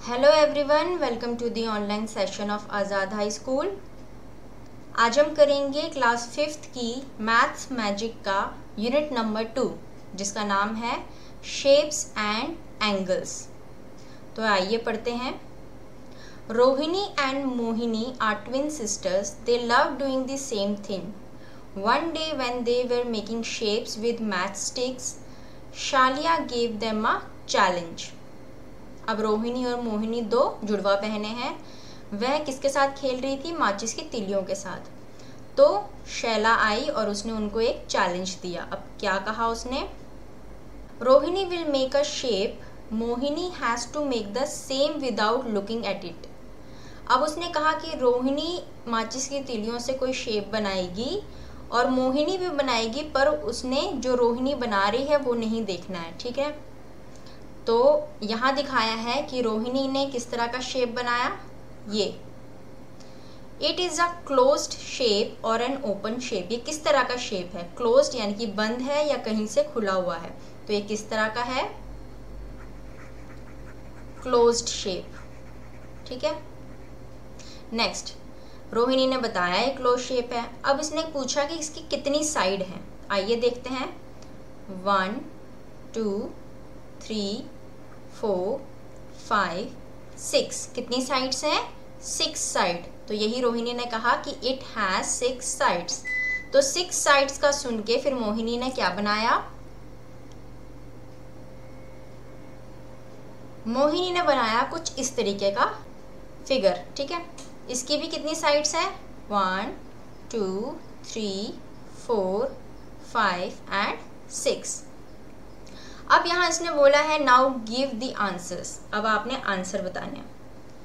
Hello everyone, welcome to the online session of Azad high school. आज हम करेंगे class 5th की मैथ्स मैजिक का यूनिट नंबर 2 जिसका नाम है शेप्स एंड एंगल्स। तो आइए पढ़ते हैं। Rohini and Mohini are twin sisters. They love doing the same thing. One day when they were making shapes with math sticks, Shaliya gave them a challenge. अब रोहिणी और मोहिनी दो जुड़वा बहनें हैं। वह किसके साथ खेल रही थी? माचिस की तिलियों के साथ। तो शैला आई और उसने उनको एक चैलेंज दिया। अब क्या कहा उसने? Rohini will make a shape, Mohini has to make the same without looking at it. अब उसने कहा कि रोहिणी माचिस की तिलियों से कोई शेप बनाएगी और मोहिनी भी बनाएगी, पर उसने जो रोहिणी बना रही है वो नहीं देखना है। ठीक है, तो यहाँ दिखाया है कि रोहिणी ने किस तरह का शेप बनाया। ये it is a closed shape और एन ओपन शेप। ये किस तरह का शेप है? क्लोज्ड यानी कि बंद है या कहीं से खुला हुआ है। तो ये किस तरह का है? Closed shape. ठीक है, नेक्स्ट रोहिणी ने बताया ये क्लोज शेप है। अब इसने पूछा कि इसकी कितनी साइड है। आइए देखते हैं। 1 2 3 4 5 6। कितनी साइड्स हैं? 6 साइड। तो यही रोहिणी ने कहा कि इट हैज़ 6 साइड्स। तो 6 साइड्स का सुन के फिर मोहिनी ने क्या बनाया? मोहिनी ने बनाया कुछ इस तरीके का फिगर। ठीक है, इसकी भी कितनी साइड्स है? 1 2 3 4 5 एंड 6। अब यहाँ इसने बोला है नाउ गिव द आंसर्स। अब आपने आंसर बताने हैं।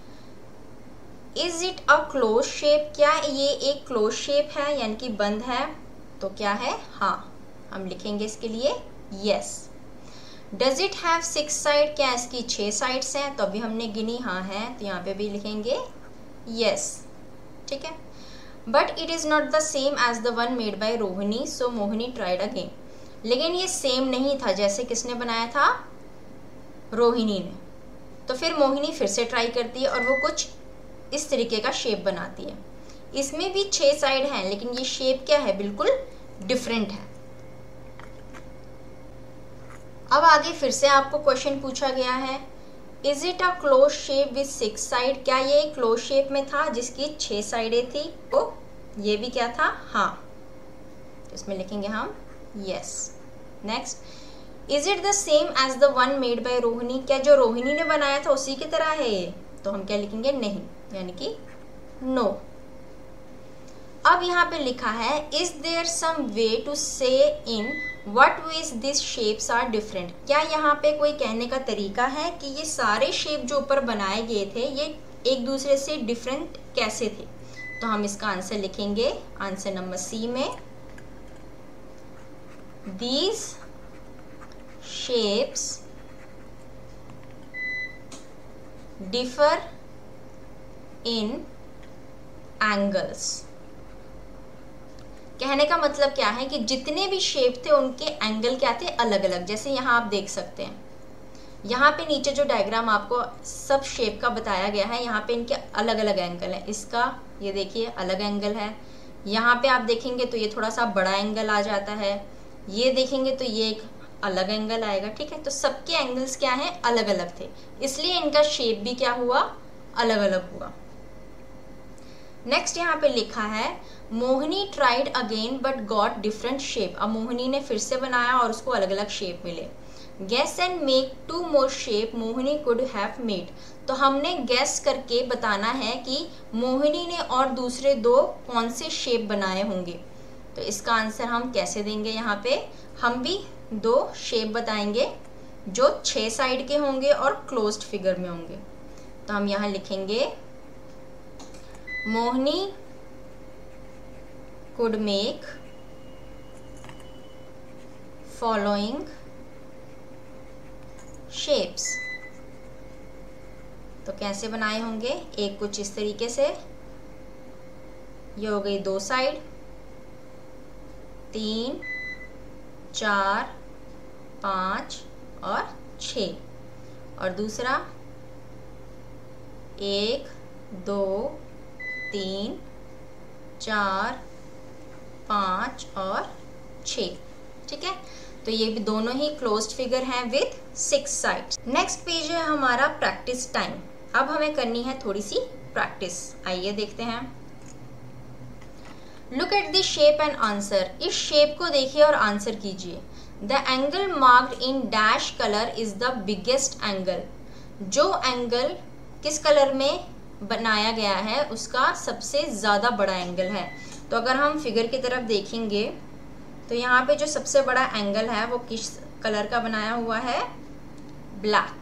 Is it a close shape? क्या ये एक क्लोज शेप है यानी कि बंद है? तो क्या है? हाँ, हम लिखेंगे इसके लिए yes. Does it have 6 side? क्या इसकी 6 साइड्स हैं? तो अभी हमने गिनी हाँ है, तो यहाँ पे भी लिखेंगे यस। ठीक है, but it is not the same as the one made by Rohini, so Mohini tried again. लेकिन ये सेम नहीं था जैसे किसने बनाया था? रोहिणी ने। तो फिर मोहिनी फिर से ट्राई करती है और वो कुछ इस तरीके का शेप बनाती है। इसमें भी 6 साइड हैं, लेकिन ये शेप क्या है? बिल्कुल डिफरेंट है। अब आगे फिर से आपको क्वेश्चन पूछा गया है, is it a close shape with 6 side? क्या ये क्लोज शेप में था जिसकी 6 साइडें थी? तो ये भी क्या था? हाँ, इसमें लिखेंगे हम yes. Next, is it the same as the one made by Rohini? क्या जो रोहिणी ने बनाया था उसी की तरह है ये? तो हम क्या लिखेंगे? नहीं, यानी कि नो। अब यहाँ पे लिखा है is there some way to say in what ways this shapes are different? क्या यहाँ पे कोई कहने का तरीका है कि ये सारे शेप जो ऊपर बनाए गए थे ये एक दूसरे से डिफरेंट कैसे थे? तो हम इसका आंसर लिखेंगे आंसर नंबर सी में, these shapes differ in angles। कहने का मतलब क्या है कि जितने भी शेप थे उनके एंगल क्या थे? अलग अलग। जैसे यहाँ आप देख सकते हैं, यहाँ पे नीचे जो डायग्राम आपको सब शेप का बताया गया है, यहाँ पे इनके अलग अलग एंगल है। इसका ये देखिए अलग एंगल है। यहाँ पे आप देखेंगे तो ये थोड़ा सा बड़ा एंगल आ जाता है। ये देखेंगे तो ये एक अलग एंगल आएगा। ठीक है, तो सबके एंगल्स क्या हैं? अलग अलग थे, इसलिए इनका शेप भी क्या हुआ? अलग अलग हुआ। नेक्स्ट यहाँ पे लिखा है Mohini tried again but got different shape. अब मोहिनी ने फिर से बनाया और उसको अलग अलग शेप मिले। Guess and make 2 more shape Mohini could have made. तो हमने गेस करके बताना है कि मोहिनी ने और दूसरे 2 कौन से शेप बनाए होंगे। तो इसका आंसर हम कैसे देंगे? यहाँ पे हम भी 2 शेप बताएंगे जो 6 साइड के होंगे और क्लोज्ड फिगर में होंगे। तो हम यहाँ लिखेंगे Mohini could make following shapes. तो कैसे बनाए होंगे? एक कुछ इस तरीके से, ये हो गई 2 साइड, 3 4 5 और 6, और दूसरा 1 2 3 4 5 और 6। ठीक है, तो ये भी दोनों ही क्लोज्ड फिगर हैं विद 6 साइड्स। नेक्स्ट पेज है हमारा प्रैक्टिस टाइम। अब हमें करनी है थोड़ी सी प्रैक्टिस। आइए देखते हैं। Look at the shape and answer. इस शेप को देखिए और आंसर कीजिए। The angle marked in dash colour is the biggest angle. जो एंगल किस कलर में बनाया गया है उसका सबसे ज़्यादा बड़ा एंगल है। तो अगर हम फिगर की तरफ देखेंगे तो यहाँ पे जो सबसे बड़ा एंगल है वो किस कलर का बनाया हुआ है? ब्लैक।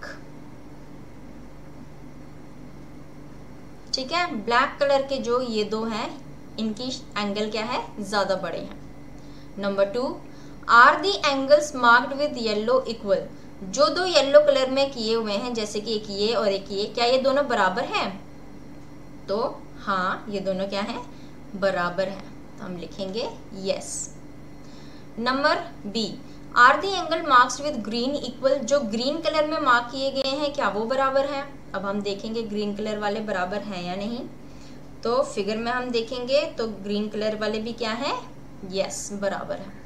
ठीक है, ब्लैक कलर के जो ये दो हैं इनकी एंगल क्या है? ज़्यादा बड़े हैं। Number 2, are the angles marked with yellow equal. जो दो येलो कलर में किए हुए हैं, जैसे कि एक ये और एक ये, क्या ये दोनों बराबर हैं? तो हाँ, ये दोनों क्या हैं? बराबर हैं। तो हम लिखेंगे yes. Number B, are the angle marks with green equal. जो ग्रीन कलर में मार्क किए गए हैं क्या वो बराबर हैं? अब हम देखेंगे ग्रीन कलर वाले बराबर हैं या नहीं। तो फिगर में हम देखेंगे तो ग्रीन कलर वाले भी क्या है? यस, बराबर है।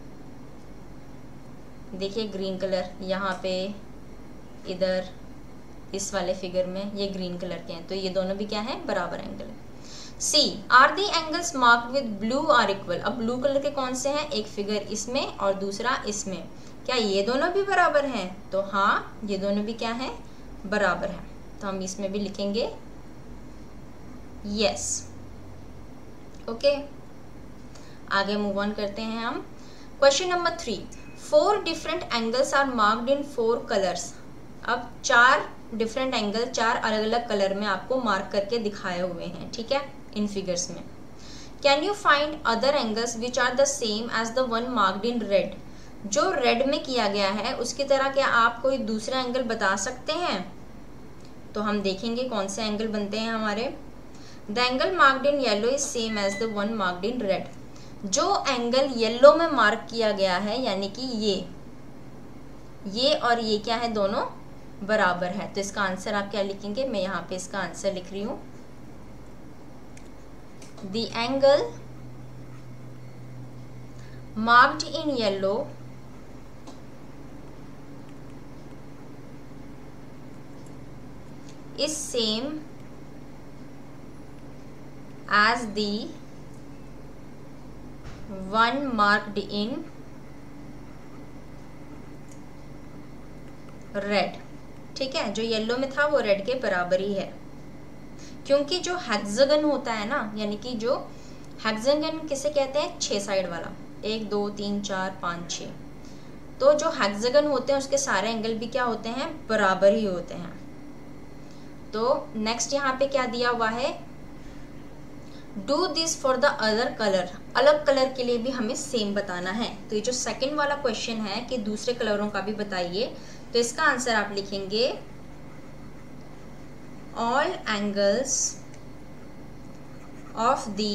देखिए ग्रीन कलर यहाँ पे, इधर इस वाले फिगर में ये ग्रीन कलर के हैं, तो ये दोनों भी क्या है? बराबर एंगल है। C, are the angles marked with blue are equal. अब ब्लू कलर के कौन से हैं? एक फिगर इसमें और दूसरा इसमें, क्या ये दोनों भी बराबर हैं? तो हाँ, ये दोनों भी क्या हैं? बराबर हैं। तो हम इसमें भी लिखेंगे यस। ओके, आगे मूव ऑन करते हैं हम। Question number 3, 4 different angles are marked in 4 colours. अब 4 डिफरेंट एंगल 4 अलग अलग कलर में आपको मार्क करके दिखाए हुए हैं। ठीक है, इन फिगर्स में। Can you find other angles which are the same as the one marked in red. जो रेड में किया गया है उसकी तरह क्या आप कोई दूसरा एंगल बता सकते हैं? तो हम देखेंगे कौन से एंगल बनते हैं हमारे। The angle marked in yellow is same as the one marked in red. जो एंगल येलो में मार्क किया गया है, यानी कि ये और ये क्या है? दोनों बराबर है। तो इसका आंसर आप क्या लिखेंगे? मैं यहाँ पे इसका आंसर लिख रही हूँ। The angle marked in yellow is same as the one marked in red। ठीक है, जो येलो में था वो रेड के बराबर ही है, क्योंकि जो हेक्सागन होता है ना, यानी कि जो हेक्सागन किसे कहते हैं? 6 साइड वाला, 1 2 3 4 5 6। तो जो हेक्सागन होते हैं उसके सारे एंगल भी क्या होते हैं? बराबर ही होते हैं। तो नेक्स्ट यहाँ पे क्या दिया हुआ है? Do this for the other colour. अलग कलर के लिए भी हमें सेम बताना है। तो ये जो सेकंड वाला क्वेश्चन है कि दूसरे कलरों का भी बताइए, तो इसका आंसर आप लिखेंगे all angles of the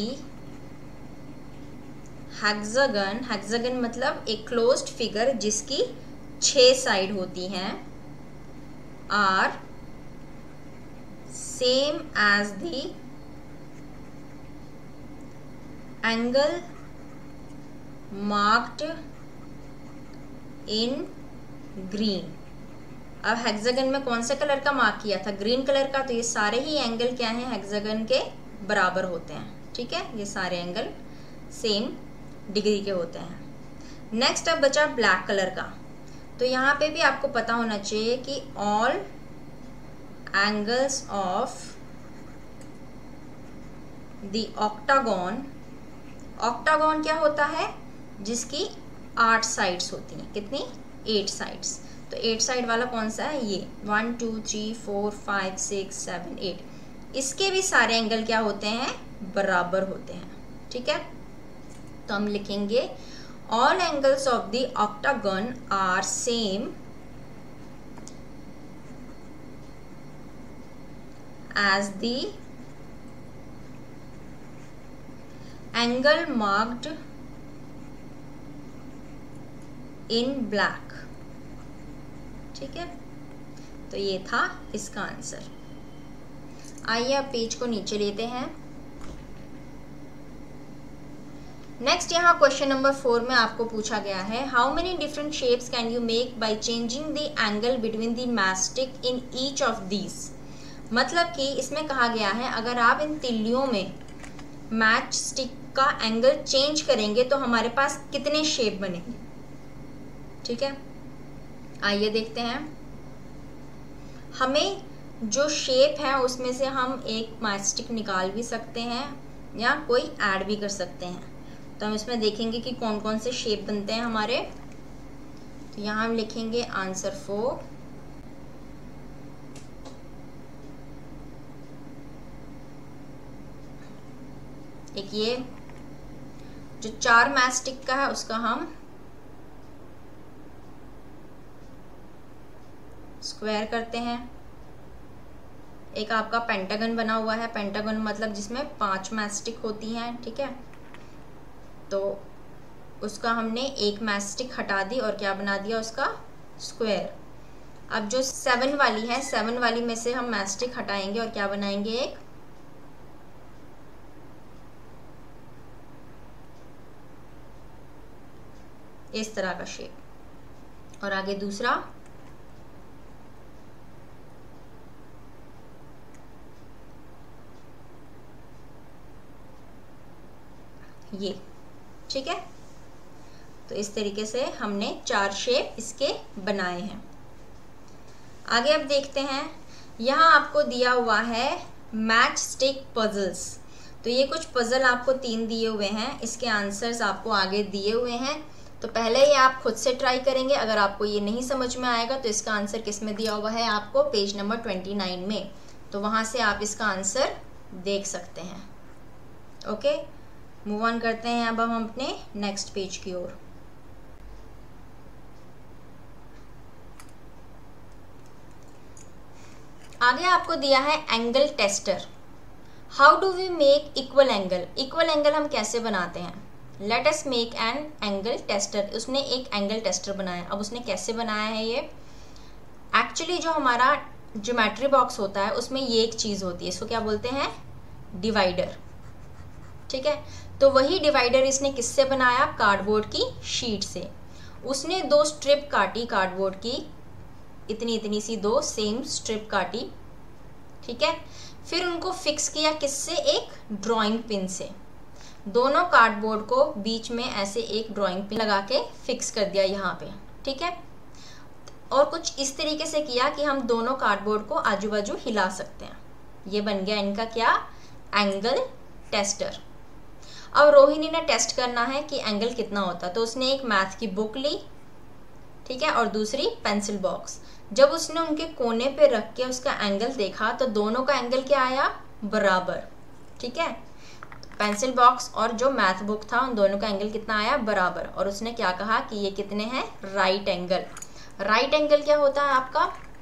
hexagon। Hexagon मतलब एक क्लोज्ड फिगर जिसकी 6 साइड होती हैं, are same as the angle marked in green। अब हेक्सागन में कौन से कलर का मार्क किया था? ग्रीन कलर का। तो ये सारे ही एंगल क्या हैं? हेक्सागन के बराबर होते हैं। ठीक है, ये सारे एंगल सेम डिग्री के होते हैं। नेक्स्ट अब बचा ब्लैक कलर का। तो यहाँ पे भी आपको पता होना चाहिए कि all angles of the octagon. Octagon क्या होता है? जिसकी 8 साइड्स होती हैं। कितनी? 8 साइड्स। तो 8 साइड वाला कौन सा है? ये 1 2 3 4 5 6 7 8। इसके भी सारे एंगल क्या होते हैं? बराबर होते हैं। ठीक है, तो हम लिखेंगे all angles of the octagon are same as the angle marked in black. ठीक है, तो ये था इसका आंसर। आइए अब पेज को नीचे लेते हैं। नेक्स्ट यहाँ क्वेश्चन नंबर 4 में आपको पूछा गया है, how many different shapes can you make by changing the angle between the matchstick in each of these. मतलब कि इसमें कहा गया है अगर आप इन तिल्लियों में मैच स्टिक का एंगल चेंज करेंगे तो हमारे पास कितने शेप बनेंगे। ठीक है, आइए देखते हैं। हमें जो शेप है उसमें से हम एक मैच स्टिक निकाल भी सकते हैं या कोई ऐड भी कर सकते हैं। तो हम इसमें देखेंगे कि कौन कौन से शेप बनते हैं हमारे। तो यहाँ हम लिखेंगे आंसर 4। एक ये जो 4 मैच स्टिक का है उसका हम स्क्वायर करते हैं। एक आपका पेंटागन बना हुआ है, पेंटागन मतलब जिसमें 5 मैच स्टिक होती हैं। ठीक है, तो उसका हमने एक मैच स्टिक हटा दी और क्या बना दिया उसका स्क्वायर। अब जो 7 वाली है, 7 वाली में से हम मैच स्टिक हटाएंगे और क्या बनाएंगे एक इस तरह का शेप। और आगे दूसरा ये। ठीक है, तो इस तरीके से हमने 4 शेप इसके बनाए हैं। आगे अब देखते हैं, यहाँ आपको दिया हुआ है मैच स्टिक पजल्स। तो ये कुछ पजल आपको 3 दिए हुए हैं, इसके आंसर्स आपको आगे दिए हुए हैं। तो पहले ये आप खुद से ट्राई करेंगे। अगर आपको ये नहीं समझ में आएगा तो इसका आंसर किस में दिया हुआ है आपको पेज नंबर 29 में, तो वहाँ से आप इसका आंसर देख सकते हैं। ओके, मूव ऑन करते हैं अब हम अपने नेक्स्ट पेज की ओर। आगे आपको दिया है angle tester. How do we make equal angle. Equal angle हम कैसे बनाते हैं। Let us make an angle tester. उसने एक एंगल टेस्टर बनाया। अब उसने कैसे बनाया है ये, एक्चुअली जो हमारा ज्योमेट्री बॉक्स होता है उसमें ये एक चीज़ होती है, इसको क्या बोलते हैं डिवाइडर। ठीक है, तो वही डिवाइडर इसने किससे बनाया, कार्डबोर्ड की शीट से। उसने 2 स्ट्रिप काटी कार्डबोर्ड की, इतनी इतनी सी 2 सेम स्ट्रिप काटी। ठीक है, फिर उनको फिक्स किया किससे, एक ड्राइंग पिन से। दोनों कार्डबोर्ड को बीच में ऐसे एक ड्राइंग पिन लगा के फिक्स कर दिया यहाँ पे। ठीक है, और कुछ इस तरीके से किया कि हम दोनों कार्डबोर्ड को आजू बाजू हिला सकते हैं। ये बन गया इनका क्या, एंगल टेस्टर। अब रोहिणी ने टेस्ट करना है कि एंगल कितना होता है, तो उसने एक मैथ की बुक ली। ठीक है, और दूसरी पेंसिल बॉक्स। जब उसने उनके कोने पे रख के उसका एंगल देखा तो दोनों का एंगल क्या आया, बराबर। ठीक है, पेंसिल बॉक्स और जो मैथ बुक था उन दोनों का एंगल कितना आया, बराबर। और उसने क्या कहा कि ये कितने हैं, राइट एंगल। राइट एंगल क्या होता है आपका,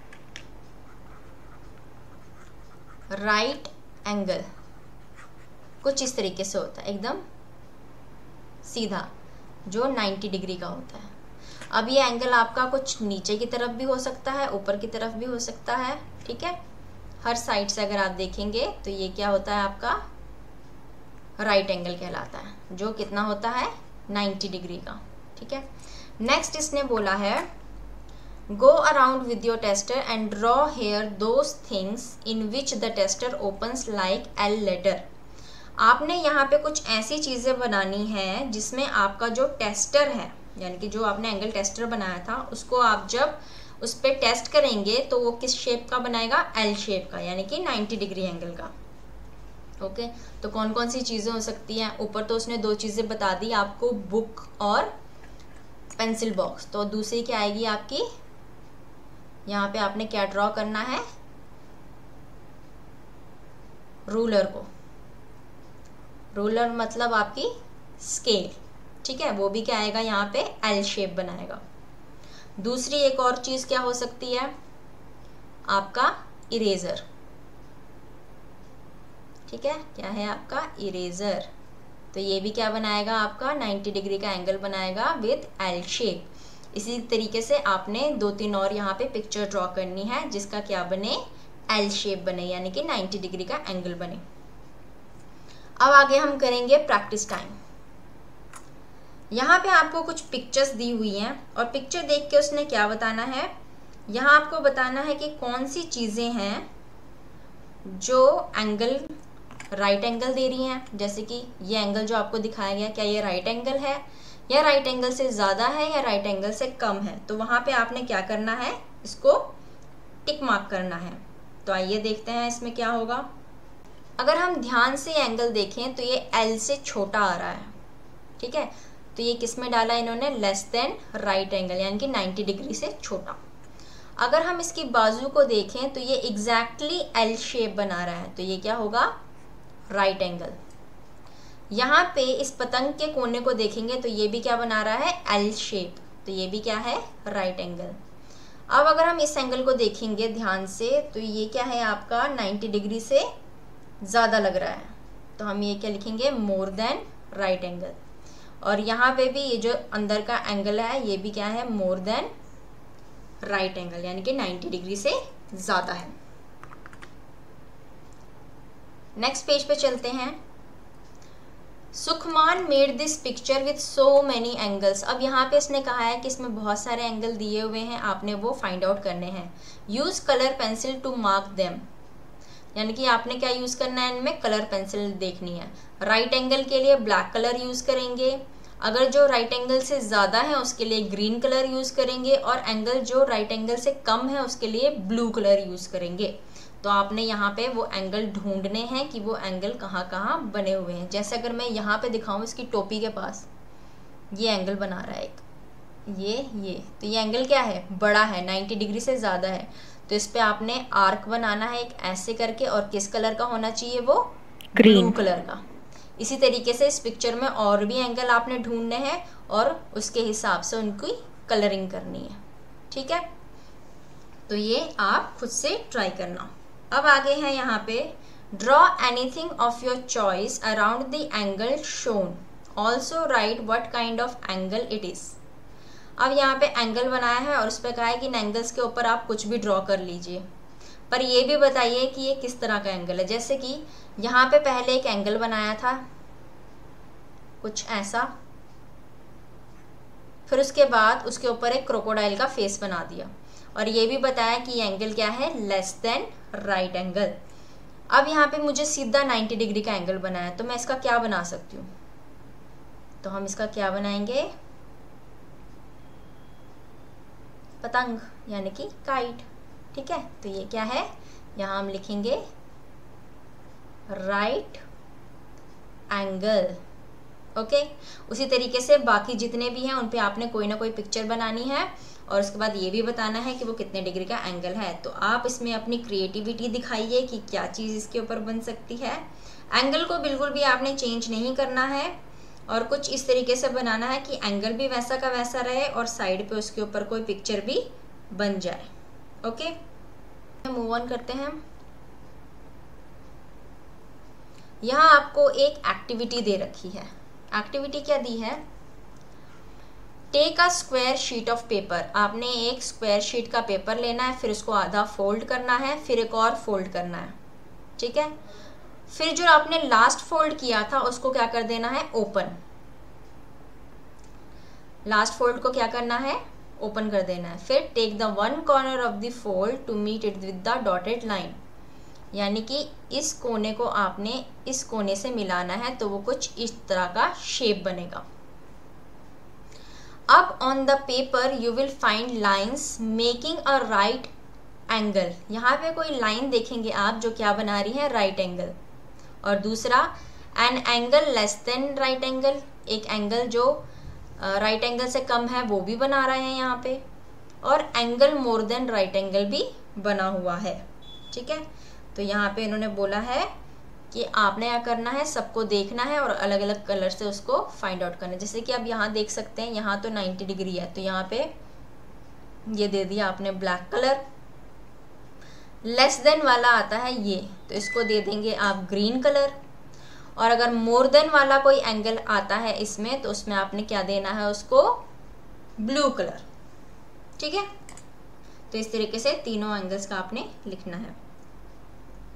राइट एंगल कुछ इस तरीके से होता है, एकदम सीधा, जो 90 डिग्री का होता है। अब ये एंगल आपका कुछ नीचे की तरफ भी हो सकता है, ऊपर की तरफ भी हो सकता है। ठीक है, हर साइड से अगर आप देखेंगे तो ये क्या होता है आपका, राइट एंगल कहलाता है, जो कितना होता है 90 डिग्री का। ठीक है, नेक्स्ट इसने बोला है, go around with your tester and draw here those things in which the tester opens like L letter. आपने यहाँ पे कुछ ऐसी चीज़ें बनानी है जिसमें आपका जो टेस्टर है, यानी कि जो आपने एंगल टेस्टर बनाया था, उसको आप जब उस पर टेस्ट करेंगे तो वो किस शेप का बनाएगा, एल शेप का, यानी कि 90 डिग्री एंगल का। ओके, तो कौन कौन सी चीज़ें हो सकती हैं, ऊपर तो उसने 2 चीज़ें बता दी आपको, बुक और पेंसिल बॉक्स। तो दूसरी क्या आएगी आपकी, यहाँ पे आपने क्या ड्रॉ करना है, रूलर को। रूलर मतलब आपकी स्केल। ठीक है, वो भी क्या आएगा यहाँ पे, एल शेप बनाएगा। दूसरी एक और चीज़ क्या हो सकती है, आपका इरेजर। ठीक है, क्या है आपका इरेजर। तो ये भी क्या बनाएगा आपका, 90 डिग्री का एंगल बनाएगा विद एल शेप। इसी तरीके से आपने 2-3 और यहाँ पे पिक्चर ड्रॉ करनी है जिसका क्या बने, एल शेप बने, यानी कि 90 डिग्री का एंगल बने। अब आगे हम करेंगे प्रैक्टिस टाइम। यहाँ पे आपको कुछ पिक्चर्स दी हुई हैं और पिक्चर देख के उसने क्या बताना है, यहाँ आपको बताना है कि कौन सी चीज़ें हैं जो एंगल राइट एंगल दे रही हैं। जैसे कि ये एंगल जो आपको दिखाया गया, क्या ये राइट एंगल है या राइट एंगल से ज़्यादा है या राइट एंगल से कम है। तो वहाँ पे आपने क्या करना है, इसको टिक मार्क करना है। तो आइए देखते हैं इसमें क्या होगा। अगर हम ध्यान से एंगल देखें तो ये एल से छोटा आ रहा है, ठीक है। तो ये किस में डाला इन्होंने, लेस देन राइट एंगल, यानी कि 90 डिग्री से छोटा। अगर हम इसकी बाजू को देखें तो ये एग्जैक्टली एल शेप बना रहा है, तो ये क्या होगा, राइट एंगल। यहाँ पे इस पतंग के कोने को देखेंगे तो ये भी क्या बना रहा है, एल शेप, तो ये भी क्या है, राइट एंगल। अब अगर हम इस एंगल को देखेंगे ध्यान से तो ये क्या है आपका 90 डिग्री से ज़्यादा लग रहा है, तो हम ये क्या लिखेंगे, मोर देन राइट एंगल। और यहाँ पे भी ये जो अंदर का एंगल है ये भी क्या है, मोर देन राइट एंगल, यानी कि 90 डिग्री से ज़्यादा है। नेक्स्ट पेज पे चलते हैं। Sukhman made this picture with so many angles. अब यहाँ पे इसने कहा है कि इसमें बहुत सारे एंगल दिए हुए हैं, आपने वो फाइंड आउट करने हैं। Use colour pencil to mark them, यानी कि आपने क्या यूज़ करना है, इनमें कलर पेंसिल देखनी है। राइट एंगल के लिए ब्लैक कलर यूज़ करेंगे, अगर जो राइट एंगल से ज़्यादा है उसके लिए ग्रीन कलर यूज़ करेंगे, और एंगल जो राइट एंगल से कम है उसके लिए ब्लू कलर यूज़ करेंगे। तो आपने यहाँ पे वो एंगल ढूंढने हैं कि वो एंगल कहाँ कहाँ बने हुए हैं। जैसे अगर मैं यहाँ पे दिखाऊँ इसकी टोपी के पास, ये एंगल बना रहा है एक, ये तो ये एंगल क्या है, बड़ा है, 90 डिग्री से ज़्यादा है। तो इस पर आपने आर्क बनाना है एक ऐसे करके, और किस कलर का होना चाहिए वो, ब्लू कलर का। इसी तरीके से इस पिक्चर में और भी एंगल आपने ढूंढने हैं और उसके हिसाब से उनकी कलरिंग करनी है, ठीक है। तो ये आप खुद से ट्राई करना। अब आगे है यहाँ पे, draw anything of your choice around the angle shown, also write what kind of angle it is. अब यहाँ पे एंगल बनाया है और उस पर कहा है कि इन एंगल्स के ऊपर आप कुछ भी ड्रॉ कर लीजिए, पर ये भी बताइए कि ये किस तरह का एंगल है। जैसे कि यहाँ पे पहले एक एंगल बनाया था कुछ ऐसा, फिर उसके बाद उसके ऊपर एक क्रोकोडाइल का फेस बना दिया, और ये भी बताया कि ये एंगल क्या है, लेस देन राइट एंगल। अब यहाँ पे मुझे सीधा 90 डिग्री का एंगल बनाया है, तो मैं इसका क्या बना सकती हूँ, तो हम इसका क्या बनाएंगे, पतंग, यानी कि काइट, ठीक है। तो ये क्या है, यहाँ हम लिखेंगे राइट एंगल, ओके। उसी तरीके से बाकी जितने भी हैं उन पे आपने कोई ना कोई पिक्चर बनानी है, और उसके बाद ये भी बताना है कि वो कितने डिग्री का एंगल है। तो आप इसमें अपनी क्रिएटिविटी दिखाइए कि क्या चीज़ इसके ऊपर बन सकती है। एंगल को बिल्कुल भी आपने चेंज नहीं करना है, और कुछ इस तरीके से बनाना है कि एंगल भी वैसा का वैसा रहे और साइड पे उसके ऊपर कोई पिक्चर भी बन जाए, ओके। मूव ऑन करते हैं। यहाँ आपको एक एक्टिविटी दे रखी है। एक्टिविटी क्या दी है, take a square sheet of paper. आपने एक स्क्वायर शीट का पेपर लेना है, फिर उसको आधा फोल्ड करना है, फिर एक और फोल्ड करना है, ठीक है। फिर जो आपने लास्ट फोल्ड किया था उसको क्या कर देना है, ओपन। लास्ट फोल्ड को क्या करना है, ओपन कर देना है। फिर take the one corner of the fold to meet it with the dotted line, यानी कि इस कोने को आपने इस कोने से मिलाना है, तो वो कुछ इस तरह का शेप बनेगा। अब on the paper you will find lines making a right angle. यहाँ पे कोई लाइन देखेंगे आप जो क्या बना रही है, राइट एंगल। और दूसरा an angle less than right angle, एक एंगल जो राइट एंगल से कम है वो भी बना रहे हैं यहाँ पे, और angle more than right angle भी बना हुआ है, ठीक है। तो यहाँ पे इन्होंने बोला है कि आपने क्या करना है, सबको देखना है और अलग अलग कलर से उसको फाइंड आउट करना है। जैसे कि अब यहाँ देख सकते हैं, यहाँ तो 90 डिग्री है, तो यहाँ पे ये दे दिया आपने ब्लैक कलर। लेस देन वाला आता है ये, तो इसको दे देंगे आप ग्रीन कलर। और अगर मोर देन वाला कोई एंगल आता है इसमें, तो उसमें आपने क्या देना है, उसको ब्लू कलर, ठीक है। तो इस तरीके से तीनों एंगल्स का आपने लिखना है।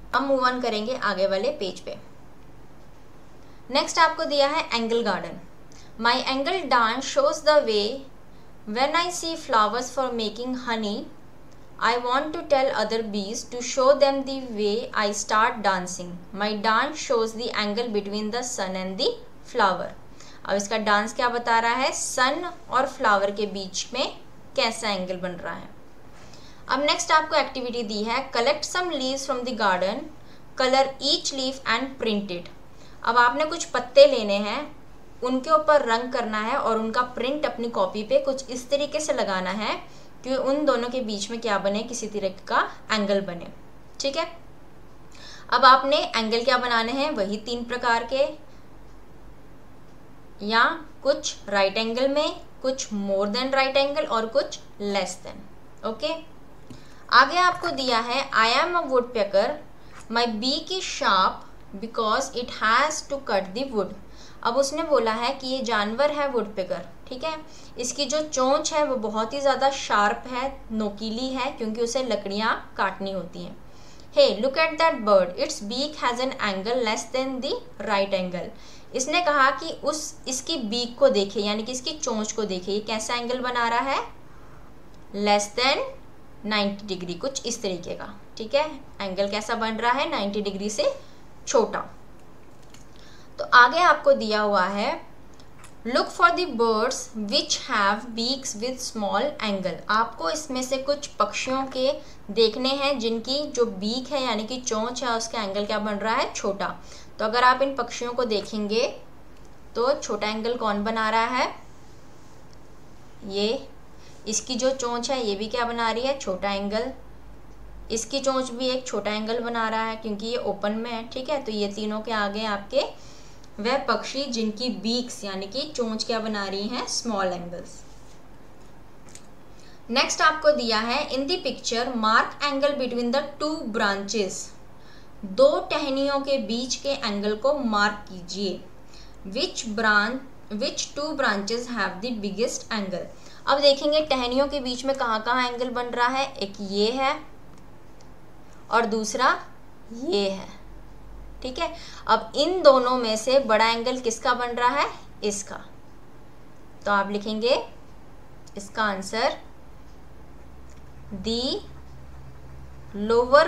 अब मूव ऑन करेंगे आगे वाले पेज पे। नेक्स्ट आपको दिया है angle garden. My angle dance shows the way when I see flowers for making honey I want to tell other bees to show them the way I start dancing. My dance shows the angle between the sun and the flower. अब इसका dance क्या बता रहा है, सन और flower के बीच में कैसा एंगल बन रहा है। अब नेक्स्ट आपको एक्टिविटी दी है, collect some leaves from the garden, colour each leaf and print it. अब आपने कुछ पत्ते लेने हैं, उनके ऊपर रंग करना है और उनका प्रिंट अपनी कॉपी पे कुछ इस तरीके से लगाना है कि उन दोनों के बीच में क्या बने, किसी तरह का एंगल बने। ठीक है, अब आपने एंगल क्या बनाने हैं, वही 3 प्रकार के, या कुछ राइट एंगल में, कुछ मोर देन राइट एंगल और कुछ लेस देन। ओके, आगे आपको दिया है, I am a woodpecker, my beak is sharp because it has to cut the wood. अब उसने बोला है कि ये जानवर है वुड पेकर, ठीक है, इसकी जो चोंच है वो बहुत ही ज़्यादा शार्प है, नोकीली है, क्योंकि उसे लकड़ियाँ काटनी होती हैं। Hey look at that bird, its beak has an angle less than the right angle. इसने कहा कि इसकी बीक को देखे, यानी कि इसकी चोंच को देखे, ये कैसा एंगल बना रहा है, लेस देन 90 डिग्री, कुछ इस तरीके का। ठीक है, एंगल कैसा बन रहा है, 90 डिग्री से छोटा। तो आगे आपको दिया हुआ है, look for the birds which have beaks with small angle. आपको इसमें से कुछ पक्षियों के देखने हैं जिनकी जो बीक है यानी कि चोंच है उसका एंगल क्या बन रहा है, छोटा। तो अगर आप इन पक्षियों को देखेंगे तो छोटा एंगल कौन बना रहा है, ये, इसकी जो चोंच है ये भी क्या बना रही है, छोटा एंगल, इसकी चोंच भी एक छोटा एंगल बना रहा है क्योंकि ये ओपन में है। ठीक है, तो ये तीनों के आगे आपके वह पक्षी जिनकी बीक्स यानी कि चोंच क्या बना रही हैं, स्मॉल एंगल्स। नेक्स्ट आपको दिया है, in the picture mark angle between the 2 branches. 2 टहनियों के बीच के एंगल को मार्क कीजिए। Which 2 branches have the biggest angle. अब देखेंगे टहनियों के बीच में कहाँ कहाँ एंगल बन रहा है, एक ये है और दूसरा ये है। ठीक है, अब इन दोनों में से बड़ा एंगल किसका बन रहा है, इसका। तो आप लिखेंगे इसका answer, the lower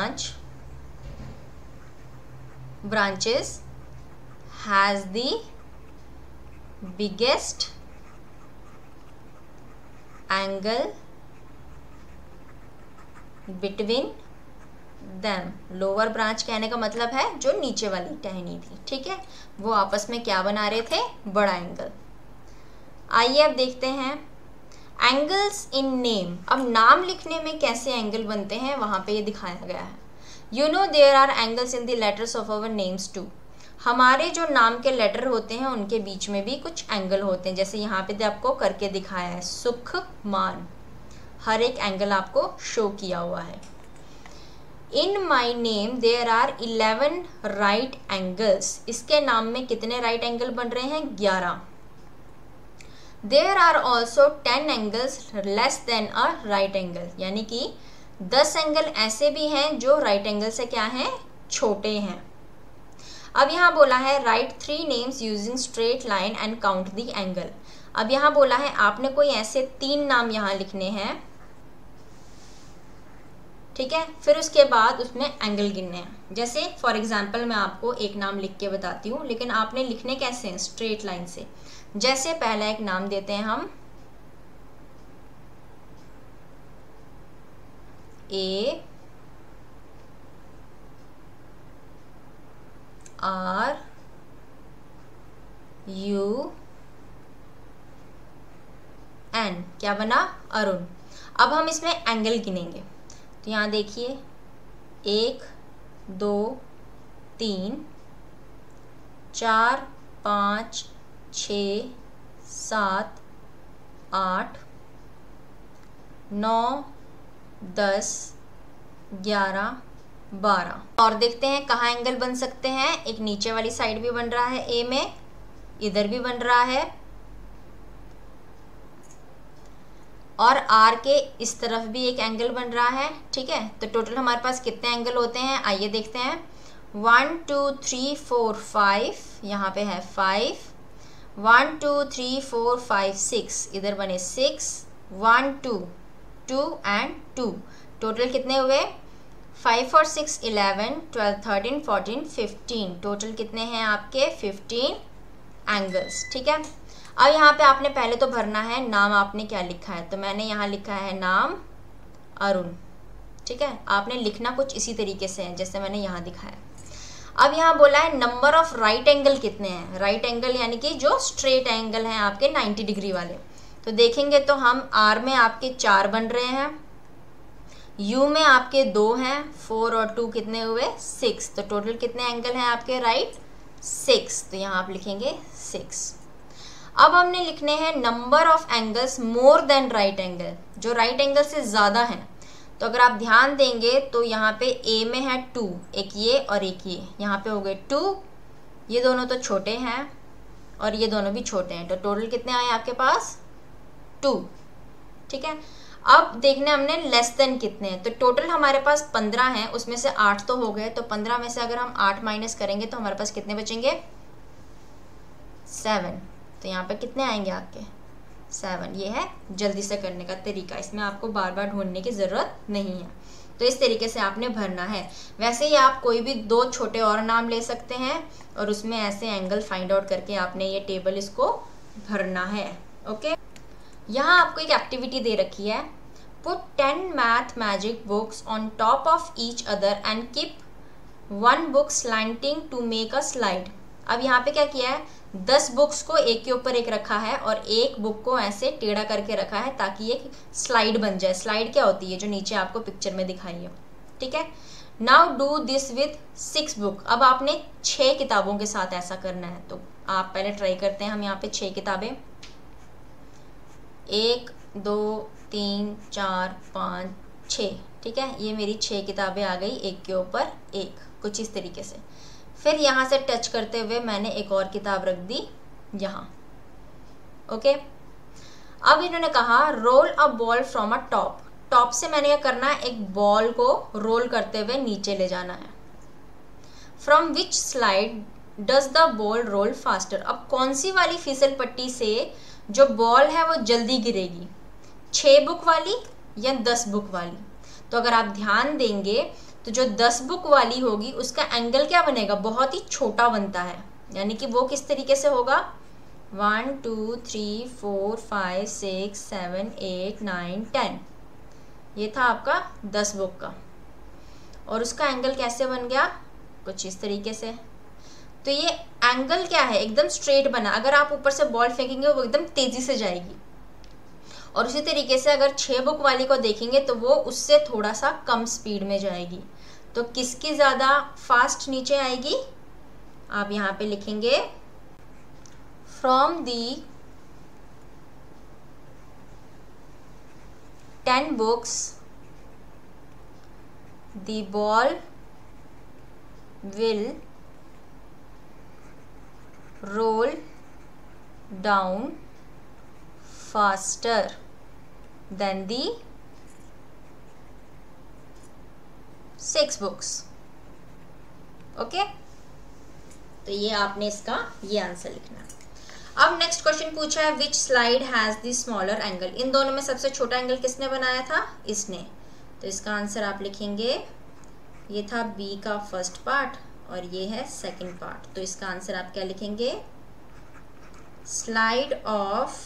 branches has the biggest angle between them. Lower branch कहने का मतलब है जो नीचे वाली टहनी थी। ठीक है, वो आपस में क्या बना रहे थे, बड़ा एंगल। आइए अब देखते हैं एंगल्स इन नेम। अब नाम लिखने में कैसे एंगल बनते हैं वहां पे ये दिखाया गया है। You know there are angles in the letters of our names too. हमारे जो नाम के लेटर होते हैं उनके बीच में भी कुछ एंगल होते हैं, जैसे यहाँ पे आपको करके दिखाया है, सुख मान, हर एक एंगल आपको शो किया हुआ है। In my name there are 11 right angles. इसके नाम में कितने राइट एंगल बन रहे हैं, 11। There are also 10 angles less than a right angle, यानी कि 10 एंगल ऐसे भी हैं जो राइट एंगल से क्या हैं, छोटे हैं। अब यहाँ बोला है write 3 names using straight line and count the angle. अब यहाँ बोला है आपने कोई ऐसे 3 नाम यहाँ लिखने हैं, ठीक है, फिर उसके बाद उसमें एंगल गिनने हैं। जैसे फॉर एग्जांपल मैं आपको एक नाम लिख के बताती हूँ, लेकिन आपने लिखने कैसे हैं, स्ट्रेट लाइन से। जैसे पहला एक नाम देते हैं हम A R U N, क्या बना, अरुण। अब हम इसमें एंगल गिनेंगे, तो यहाँ देखिए 1 2 3 4 5 6 7 8 9 10 11 12। और देखते हैं कहाँ एंगल बन सकते हैं। एक नीचे वाली साइड भी बन रहा है ए में, इधर भी बन रहा है, और आर के इस तरफ भी एक एंगल बन रहा है, ठीक है। तो टोटल हमारे पास कितने एंगल होते हैं, आइए देखते हैं। 1 2 3 4 5, यहाँ पे है 5, 1 2 3 4 5 6, इधर बने 6, 1 2 2 एंड 2, टोटल कितने हुए 5 और 6 11 12 13 14 15, टोटल कितने हैं आपके 15 एंगल्स, ठीक है। अब यहाँ पे आपने पहले तो भरना है नाम, आपने क्या लिखा है, तो मैंने यहाँ लिखा है नाम अरुण, ठीक है। आपने लिखना कुछ इसी तरीके से है जैसे मैंने यहाँ दिखाया। अब यहाँ बोला है नंबर ऑफ राइट एंगल कितने हैं, राइट एंगल यानी कि जो स्ट्रेट एंगल हैं आपके 90 डिग्री वाले। तो देखेंगे तो हम आर में आपके 4 बन रहे हैं, यू में आपके 2 हैं, 4 और 2 कितने हुए 6, तो टोटल कितने एंगल हैं आपके राइट 6, तो यहाँ आप लिखेंगे 6। अब हमने लिखने हैं number of angles more than right angle, जो राइट एंगल से ज़्यादा हैं। तो अगर आप ध्यान देंगे तो यहाँ पे ए में है 2, एक ये और एक ये, यहाँ पे हो गए 2, ये दोनों तो छोटे हैं और ये दोनों भी छोटे हैं, तो टोटल कितने आए आपके पास 2, ठीक है। अब देखने हमने लेस देन कितने हैं, तो टोटल हमारे पास 15 हैं, उसमें से 8 तो हो गए, तो 15 में से अगर हम 8 माइनस करेंगे तो हमारे पास कितने बचेंगे 7, तो यहाँ पे कितने आएंगे आपके 7। ये है जल्दी से करने का तरीका, इसमें आपको बार बार ढूंढने की ज़रूरत नहीं है, तो इस तरीके से आपने भरना है। वैसे ही आप कोई भी 2 छोटे और नाम ले सकते हैं और उसमें ऐसे एंगल फाइंड आउट करके आपने ये टेबल इसको भरना है, ओके। यहाँ आपको एक एक्टिविटी दे रखी है, put 10 math magic books on top of each other and keep 1 book slanting to make a slide. अब यहाँ पे क्या किया है, 10 बुक्स को एक के ऊपर एक रखा है और एक बुक को ऐसे टेढ़ा करके रखा है ताकि एक स्लाइड बन जाए। स्लाइड क्या होती है, जो नीचे आपको पिक्चर में दिखाई है, ठीक है। Now do this with 6 book. अब आपने 6 किताबों के साथ ऐसा करना है, तो आप पहले ट्राई करते हैं। हम यहाँ पे 6 किताबें, 1 2 3 4 5 6, ठीक है। ये मेरी 6 किताबें आ गई एक के ऊपर एक, कुछ इस तरीके से। फिर यहाँ से टच करते हुए मैंने एक और किताब रख दी यहाँ, ओके। अब इन्होंने कहा roll a ball from a top, top से मैंने क्या करना है, एक बॉल को रोल करते हुए नीचे ले जाना है। From which slide does the ball roll faster. अब कौन सी वाली फिसल पट्टी से जो बॉल है वो जल्दी गिरेगी, 6 बुक वाली या 10 बुक वाली। तो अगर आप ध्यान देंगे तो जो 10 बुक वाली होगी उसका एंगल क्या बनेगा, बहुत ही छोटा बनता है, यानी कि वो किस तरीके से होगा 1 2 3 4 5 6 7 8 9 10, ये था आपका 10 बुक का, और उसका एंगल कैसे बन गया, कुछ इस तरीके से। तो ये एंगल क्या है, एकदम स्ट्रेट बना। अगर आप ऊपर से बॉल फेंकेंगे वो एकदम तेजी से जाएगी, और उसी तरीके से अगर 6 बुक वाली को देखेंगे तो वो उससे थोड़ा सा कम स्पीड में जाएगी। तो किसकी ज़्यादा फास्ट नीचे आएगी, आप यहाँ पे लिखेंगे from the 10 books the ball will roll down faster than the 6 books, okay. तो ये आपने इसका ये आंसर लिखना। अब नेक्स्ट क्वेश्चन पूछा है which slide has the smaller angle. इन दोनों में सबसे छोटा एंगल किसने बनाया था, इसने। तो इसका आंसर आप लिखेंगे, ये था बी का फर्स्ट पार्ट और ये है सेकंड पार्ट। तो इसका आंसर आप क्या लिखेंगे, slide of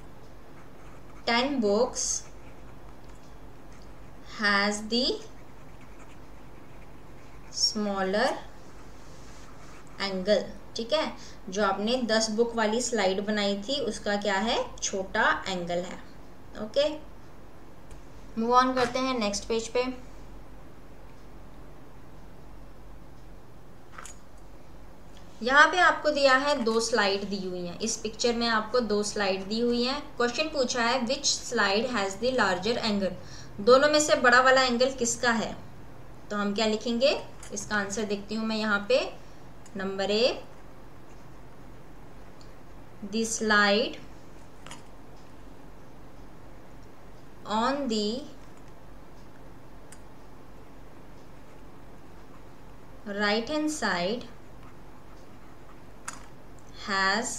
10 books has the smaller angle, ठीक है। जो आपने 10 बुक वाली स्लाइड बनाई थी उसका क्या है, छोटा एंगल है, ओके। मूव ऑन करते हैं नेक्स्ट पेज पे। यहाँ पे आपको दिया है 2 स्लाइड दी हुई हैं, इस पिक्चर में आपको 2 स्लाइड दी हुई हैं। क्वेश्चन पूछा है which slide has the larger angle, दोनों में से बड़ा वाला एंगल किसका है। तो हम क्या लिखेंगे, इसका आंसर देखती हूँ मैं यहाँ पे। Number A, the slide on the right hand side has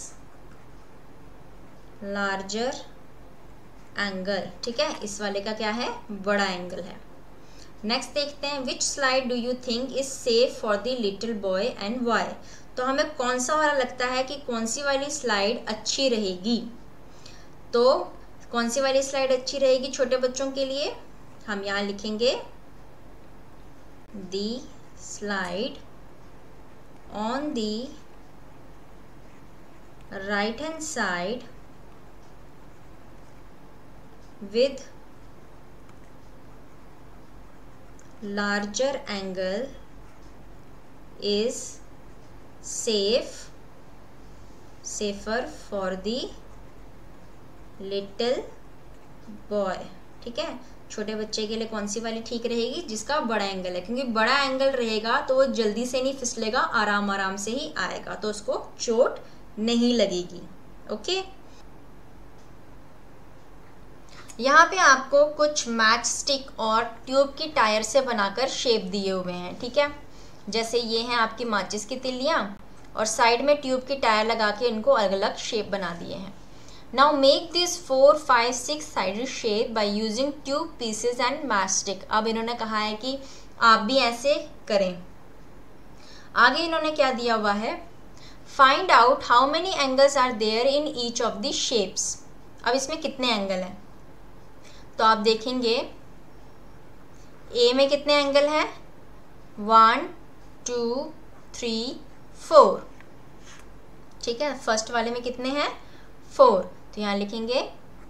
larger angle. ठीक है, इस वाले का क्या है, बड़ा एंगल है। नेक्स्ट देखते हैं, which slide do you think is safe for the little boy and why. तो हमें कौन सा वाला लगता है कि कौन सी वाली स्लाइड अच्छी रहेगी। तो कौन सी वाली स्लाइड अच्छी रहेगी छोटे बच्चों के लिए, हम यहाँ लिखेंगे the slide on the right hand side with larger angle is safer for the little boy। ठीक है, छोटे बच्चे के लिए कौन सी वाली ठीक रहेगी, जिसका बड़ा एंगल है, क्योंकि बड़ा एंगल रहेगा तो वो जल्दी से नहीं फिसलेगा, आराम आराम से ही आएगा, तो उसको चोट नहीं लगेगी। ओके, यहाँ पे आपको कुछ मैच स्टिक और ट्यूब की टायर से बनाकर शेप दिए हुए हैं। ठीक है, जैसे ये हैं आपकी माचिस की तिल्लियाँ और साइड में ट्यूब की टायर लगा के इनको अलग अलग शेप बना दिए हैं। Now make this 4, 5, 6 sided shape by using tube pieces and matchstick. अब इन्होंने कहा है कि आप भी ऐसे करें। आगे इन्होंने क्या दिया हुआ है, find out how many angles are there in each of the shapes. अब इसमें कितने एंगल हैं, तो आप देखेंगे ए में कितने एंगल हैं, 1, 2, 3, 4। ठीक है, फर्स्ट वाले में कितने हैं, 4। तो यहाँ लिखेंगे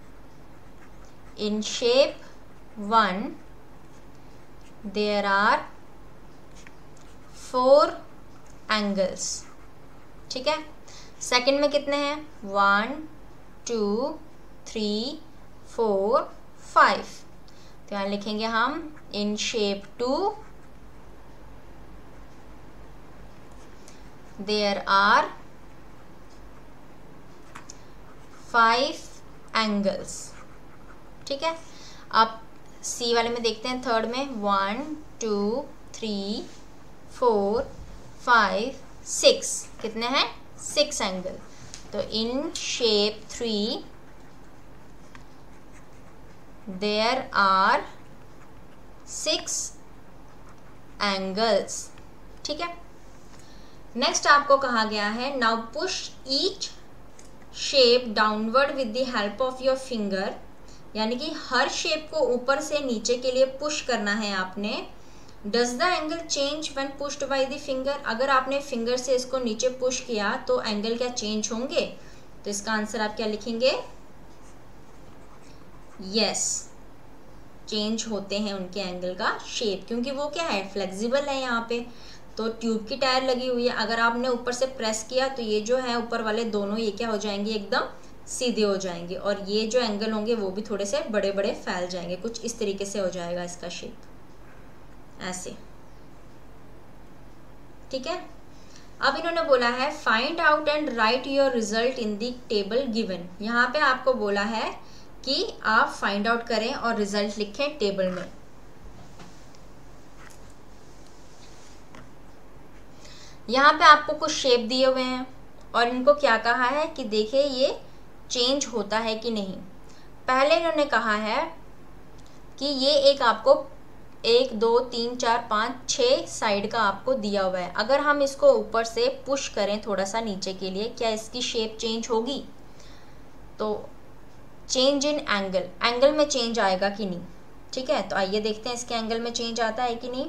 in shape 1 there are 4 angles. ठीक है, सेकंड में कितने हैं, 1, 2, 3, 4, 5। तो यहाँ लिखेंगे हम in shape 2 there are 5 angles. ठीक है, अब सी वाले में देखते हैं, थर्ड में 1, 2, 3, 4, 5, 6 कितने हैं, 6 एंगल। तो in shape 3 there are 6 angles। ठीक है, नेक्स्ट आपको कहा गया है, now push each shape downward with the help of your finger. यानी कि हर शेप को ऊपर से नीचे के लिए पुश करना है आपने। Does the angle change when pushed by the finger. अगर आपने फिंगर से इसको नीचे पुश किया तो एंगल क्या चेंज होंगे, तो इसका आंसर आप क्या लिखेंगे, यस, चेंज होते हैं उनके एंगल का शेप, क्योंकि वो क्या है, फ्लेक्सिबल है। यहाँ पे तो ट्यूब की टायर लगी हुई है, अगर आपने ऊपर से प्रेस किया तो ये जो है ऊपर वाले दोनों ये क्या हो जाएंगे, एकदम सीधे हो जाएंगे, और ये जो एंगल होंगे वो भी थोड़े से बड़े बड़े फैल जाएंगे। कुछ इस तरीके से हो जाएगा इसका शेप, ऐसे। ठीक है, अब इन्होंने बोला है find out and write your result in the table given. यहाँ पे आपको बोला है कि आप फाइंड आउट करें और रिजल्ट लिखें टेबल में। यहाँ पे आपको कुछ शेप दिए हुए हैं और इनको क्या कहा है कि देखिए ये चेंज होता है कि नहीं। पहले इन्होंने कहा है कि ये एक आपको 1, 2, 3, 4, 5, 6 साइड का आपको दिया हुआ है। अगर हम इसको ऊपर से पुश करें थोड़ा सा नीचे के लिए, क्या इसकी शेप चेंज होगी, तो चेंज इन एंगल, एंगल में चेंज आएगा कि नहीं। ठीक है, तो आइए देखते हैं इसके एंगल में चेंज आता है कि नहीं।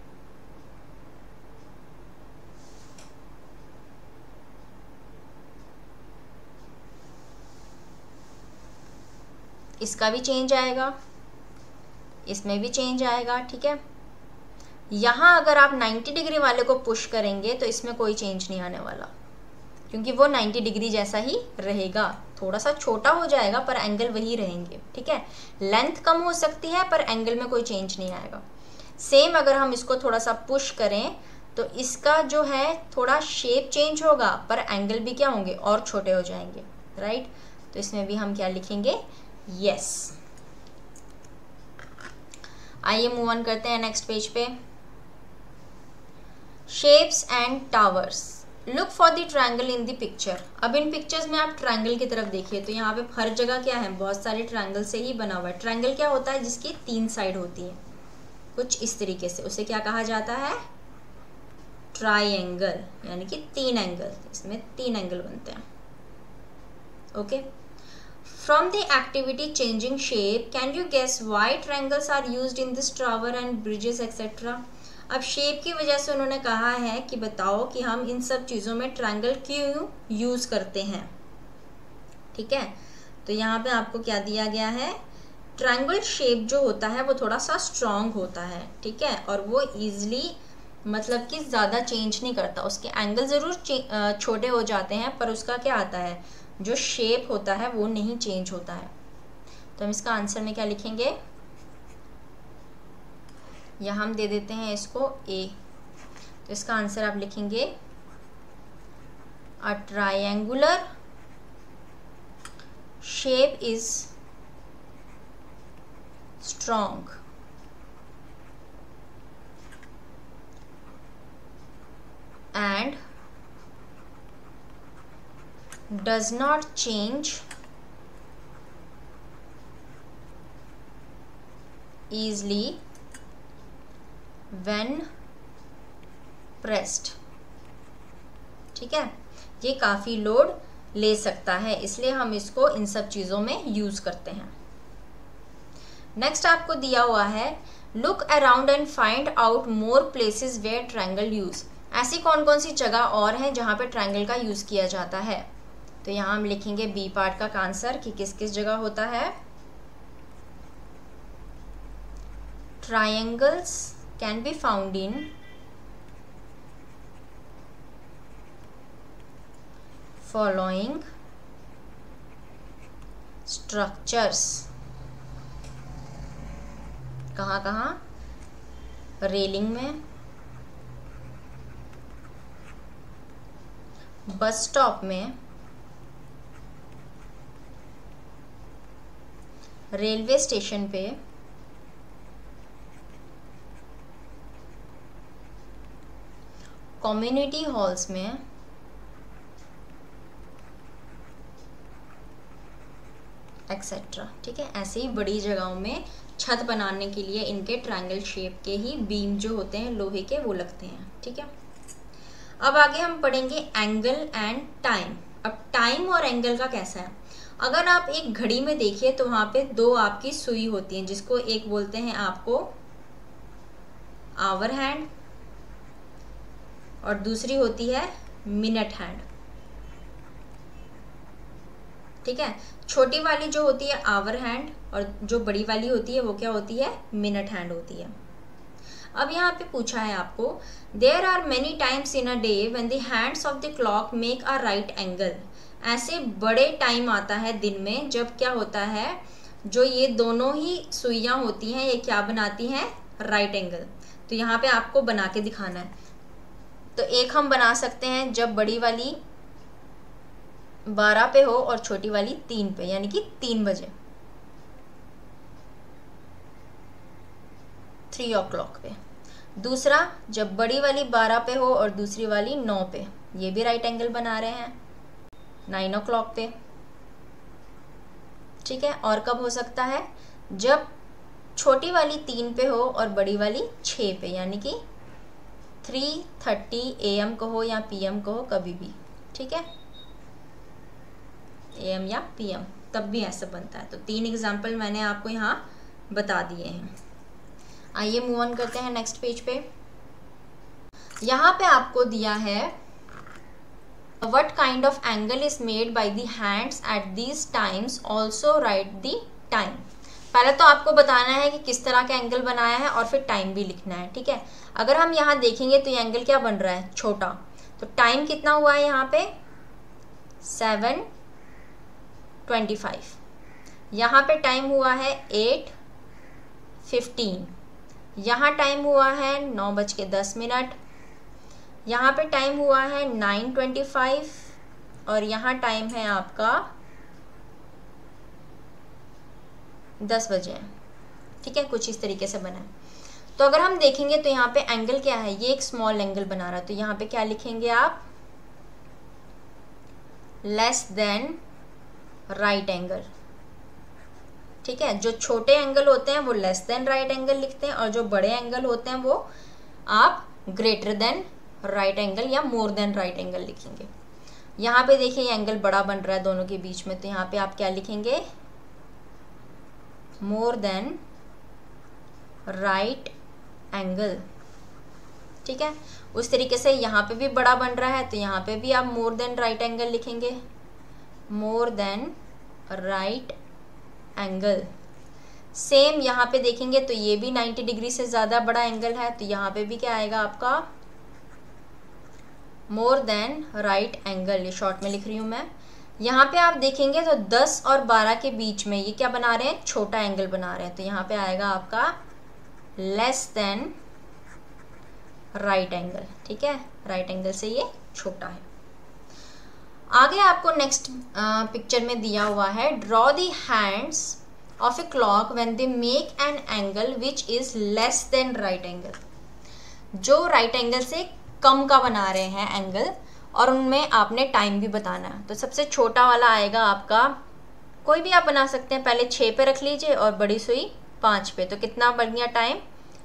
इसका भी चेंज आएगा, इसमें भी चेंज आएगा। ठीक है, यहाँ अगर आप 90 डिग्री वाले को पुश करेंगे तो इसमें कोई चेंज नहीं आने वाला, क्योंकि वो 90 डिग्री जैसा ही रहेगा। थोड़ा सा छोटा हो जाएगा पर एंगल वही रहेंगे। ठीक है, लेंथ कम हो सकती है पर एंगल में कोई चेंज नहीं आएगा। सेम अगर हम इसको थोड़ा सा पुश करें तो इसका जो है थोड़ा शेप चेंज होगा पर एंगल भी क्या होंगे, और छोटे हो जाएंगे। राइट, तो इसमें भी हम क्या लिखेंगे, यस। आइए मूव ऑन करते हैं नेक्स्ट पेज पे। Shapes and towers, look for the triangle in the picture. अब इन पिक्चर्स में आप ट्रायंगल की तरफ देखिए तो यहाँ पे हर जगह क्या है, बहुत सारे ट्रायंगल से ही बना हुआ है। ट्रायंगल क्या होता है, जिसकी 3 साइड होती है, कुछ इस तरीके से, उसे क्या कहा जाता है, ट्रायंगल, यानी कि 3 एंगल, इसमें 3 एंगल बनते हैं। Okay, from the activity changing shape can you guess why triangles are used in this tower and bridges etcetera. अब शेप की वजह से उन्होंने कहा है कि बताओ कि हम इन सब चीज़ों में ट्रायंगल क्यों यूज़ करते हैं। ठीक है, तो यहाँ पे आपको क्या दिया गया है, ट्रायंगल शेप जो होता है वो थोड़ा सा स्ट्रॉन्ग होता है। ठीक है, और वो ईजिली मतलब कि ज़्यादा चेंज नहीं करता, उसके एंगल ज़रूर छोटे हो जाते हैं पर उसका क्या आता है, जो शेप होता है वो नहीं चेंज होता है। तो हम इसका आंसर में क्या लिखेंगे, या हम दे देते हैं इसको ए, तो इसका आंसर आप लिखेंगे a triangular shape is strong and does not change easily when pressed। ठीक है, ये काफ़ी लोड ले सकता है, इसलिए हम इसको इन सब चीज़ों में यूज़ करते हैं। नेक्स्ट आपको दिया हुआ है, look around and find out more places where triangle use. ऐसी कौन कौन सी जगह और हैं जहाँ पे ट्रायंगल का यूज़ किया जाता है। तो यहाँ हम लिखेंगे बी पार्ट का आंसर कि किस किस जगह होता है। Triangles can be found in following structures. कहाँ कहाँ, रेलिंग में, बस स्टॉप में, रेलवे स्टेशन पे, कम्युनिटी हॉल्स में, एक्सेट्रा। ठीक है, ऐसे ही बड़ी जगहों में छत बनाने के लिए इनके ट्रायंगल शेप के ही बीम जो होते हैं लोहे के वो लगते हैं। ठीक है, अब आगे हम पढ़ेंगे एंगल एंड टाइम। अब टाइम और एंगल का कैसा है, अगर आप एक घड़ी में देखिए तो वहाँ पे 2 आपकी सुई होती हैं, जिसको एक बोलते हैं आपको आवर हैंड और दूसरी होती है मिनट हैंड। ठीक है, छोटी वाली जो होती है आवर हैंड और जो बड़ी वाली होती है वो क्या होती है, मिनट हैंड होती है। अब यहाँ पे पूछा है आपको, there are many times in a day when the hands of the clock make a right angle. ऐसे बड़े टाइम आता है दिन में जब क्या होता है, जो ये दोनों ही सुइयां होती हैं ये क्या बनाती हैं, राइट एंगल। तो यहाँ पे आपको बना के दिखाना है। तो एक हम बना सकते हैं जब बड़ी वाली 12 पे हो और छोटी वाली 3 पे, यानी कि 3 बजे, 3 o'clock पे। दूसरा जब बड़ी वाली 12 पे हो और दूसरी वाली 9 पे, ये भी राइट एंगल बना रहे हैं 9 o'clock पे। ठीक है, और कब हो सकता है, जब छोटी वाली 3 पे हो और बड़ी वाली 6 पे, यानी कि 3:30 AM को हो या PM को हो, कभी भी। ठीक है, AM या PM, तब भी ऐसा बनता है। तो 3 एग्जाम्पल मैंने आपको यहाँ बता दिए हैं। आइए मूव ऑन करते हैं नेक्स्ट पेज पे। यहाँ पे आपको दिया है, what kind of angle is made by the hands at these times, also write the time। पहले तो आपको बताना है कि किस तरह का एंगल बनाया है और फिर टाइम भी लिखना है। ठीक है, अगर हम यहाँ देखेंगे तो ये एंगल क्या बन रहा है, छोटा। तो टाइम कितना हुआ है यहाँ पे, 7:25। यहाँ पे टाइम हुआ है 8:15। यहाँ टाइम हुआ है 9:10। यहाँ पे टाइम हुआ है 9:25 और यहाँ टाइम है आपका 10 बजे। ठीक ठीक है, कुछ इस तरीके से बना है। तो अगर हम देखेंगे तो यहाँ पे एंगल क्या है, ये एक स्मॉल एंगल बना रहा है, तो यहाँ पे क्या लिखेंगे आप, लेस देन राइट एंगल। ठीक है, जो छोटे एंगल होते हैं वो लेस देन राइट एंगल लिखते हैं, और जो बड़े एंगल होते हैं वो आप ग्रेटर देन राइट एंगल या मोर देन राइट एंगल लिखेंगे। यहाँ पे देखिए ये एंगल बड़ा बन रहा है दोनों के बीच में, तो यहाँ पे आप क्या लिखेंगे, मोर देन राइट एंगल। ठीक है, उस तरीके से यहाँ पे भी बड़ा बन रहा है, तो यहाँ पे भी आप मोर देन राइट एंगल लिखेंगे, more than right angle. Same यहाँ पे देखेंगे तो ये भी 90 डिग्री से ज़्यादा बड़ा एंगल है, तो यहाँ पे भी क्या आएगा आपका, मोर देन राइट एंगल। ये शॉर्ट में लिख रही हूँ मैं। यहाँ पे आप देखेंगे तो 10 और 12 के बीच में ये क्या बना रहे हैं, छोटा एंगल बना रहे हैं, तो यहाँ पे आएगा आपका लेस देन राइट एंगल। ठीक है, राइट एंगल से ये छोटा है। आगे आपको नेक्स्ट पिक्चर में दिया हुआ है, draw the hands of a clock when they make an angle which is less than right angle. जो राइट एंगल से कम का बना रहे हैं एंगल, और उनमें आपने टाइम भी बताना है। तो सबसे छोटा वाला आएगा आपका, कोई भी आप बना सकते हैं, पहले 6 पे रख लीजिए और बड़ी सुई 5 पे, तो कितना बन गया टाइम,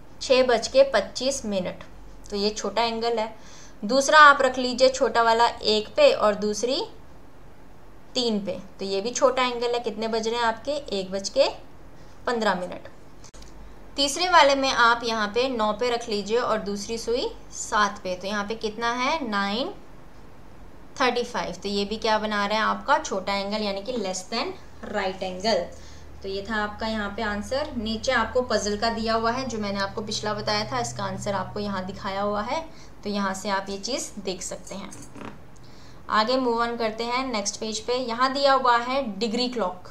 6:25। तो ये छोटा एंगल है। दूसरा आप रख लीजिए छोटा वाला 1 पे और दूसरी 3 पे, तो ये भी छोटा एंगल है। कितने बज रहे हैं आपके, 1:15। तीसरे वाले में आप यहाँ पे 9 पे रख लीजिए और दूसरी सुई 7 पे, तो यहाँ पे कितना है, 9:35। तो ये भी क्या बना रहे हैं आपका, छोटा एंगल, यानी कि लेस देन राइट एंगल। तो ये था आपका यहाँ पे आंसर। नीचे आपको पजल का दिया हुआ है, जो मैंने आपको पिछला बताया था, इसका आंसर आपको यहाँ दिखाया हुआ है, तो यहाँ से आप ये चीज़ देख सकते हैं। आगे मूव ऑन करते हैं नेक्स्ट पेज पे। यहाँ दिया हुआ है डिग्री क्लॉक।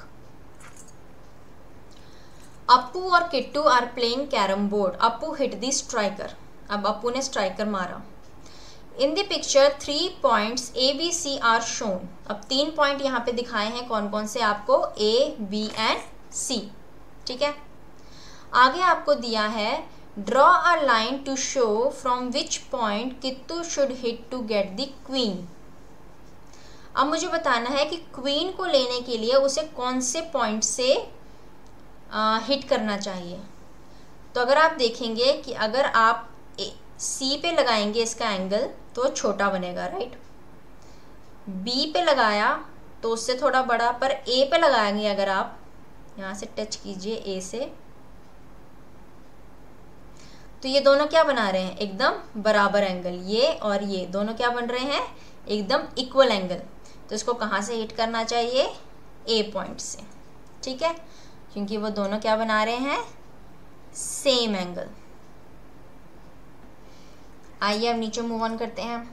अप्पू और Kittu are playing carrom board. Appu hit the striker. अब अप्पू ने स्ट्राइकर मारा। In the picture 3 points ABC are shown. अब 3 पॉइंट यहाँ पे दिखाए हैं, कौन कौन से आपको, A, B एंड C। ठीक है, आगे आपको दिया है, draw a line to show from which point Kittu should hit to get the queen. अब मुझे बताना है कि क्वीन को लेने के लिए उसे कौन से पॉइंट से हिट करना चाहिए। तो अगर आप देखेंगे कि अगर आप C पे लगाएंगे इसका एंगल तो छोटा बनेगा, राइट। B पे लगाया तो उससे थोड़ा बड़ा, पर A पे लगाएंगे अगर आप, यहाँ से टच कीजिए A से, तो ये दोनों क्या बना रहे हैं, एकदम बराबर एंगल। ये और ये दोनों क्या बन रहे हैं, एकदम इक्वल एंगल। तो इसको कहाँ से हिट करना चाहिए, A पॉइंट से। ठीक है, क्योंकि वो दोनों क्या बना रहे हैं, सेम एंगल। आइए अब नीचे मूव ऑन करते हैं।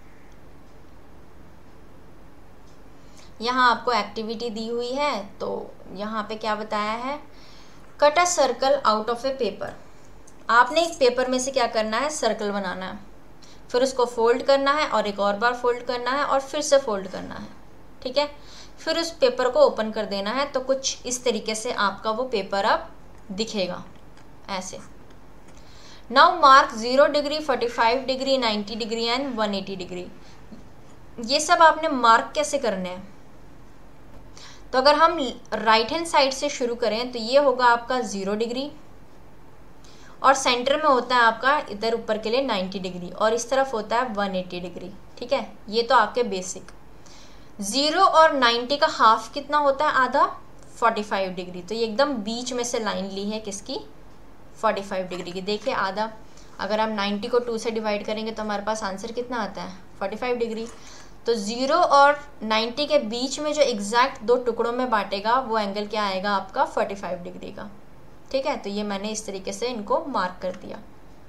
यहाँ आपको एक्टिविटी दी हुई है, तो यहाँ पे क्या बताया है, cut a circle out of a paper. आपने एक पेपर में से क्या करना है, सर्कल बनाना है, फिर उसको फोल्ड करना है और एक और बार फोल्ड करना है और फिर से फोल्ड करना है। ठीक है, फिर उस पेपर को ओपन कर देना है, तो कुछ इस तरीके से आपका वो पेपर अब दिखेगा, ऐसे। Now mark 0 degree, 45 degree, 90 degree and 180 degree. ये सब आपने मार्क कैसे करने हैं, तो अगर हम राइट हैंड साइड से शुरू करें तो ये होगा आपका 0 डिग्री, और सेंटर में होता है आपका इधर ऊपर के लिए 90 डिग्री, और इस तरफ होता है 180 डिग्री। ठीक है, ये तो आपके बेसिक। 0 और 90 का हाफ कितना होता है, आधा, 45 डिग्री। तो ये एकदम बीच में से लाइन ली है किसकी, 45 डिग्री की। देखिए आधा, अगर हम 90 को 2 से डिवाइड करेंगे तो हमारे पास आंसर कितना आता है, 45 डिग्री। तो 0 और 90 के बीच में जो एग्जैक्ट 2 टुकड़ों में बांटेगा वो एंगल क्या आएगा आपका, 45 डिग्री का। ठीक है, तो ये मैंने इस तरीके से इनको मार्क कर दिया।